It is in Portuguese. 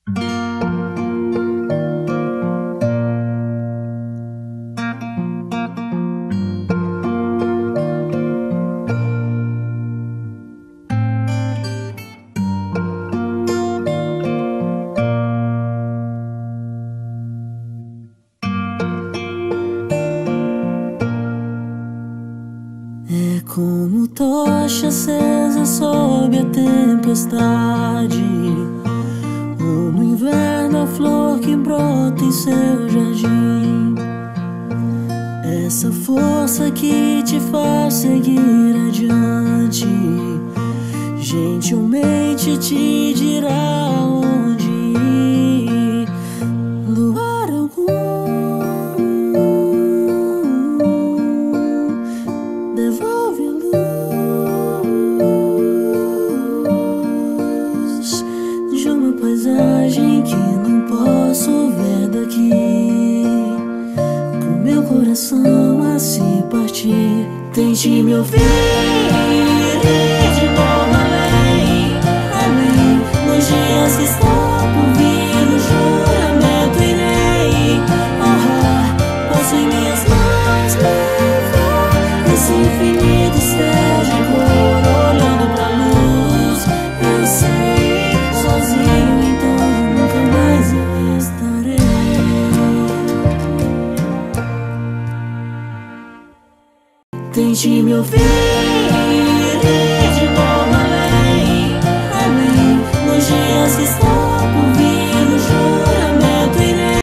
Como tocha acesa sob a tempestade, ou no inverno a flor que brota em seu jardim. Essa força que te faz seguir adiante, gentilmente te dirá onde ir. Luar algum devolve a luz de uma paisagem que não posso ver daqui. Com meu coração a se partir, tente me ouvir de novo além, além dos dias que estão por vir. No juramento irei honrar, posso em minhas mãos levar esse infinito esteja em cor, olhando pra luz. Eu sei, sozinho então nunca mais eu estarei. Tente me ouvir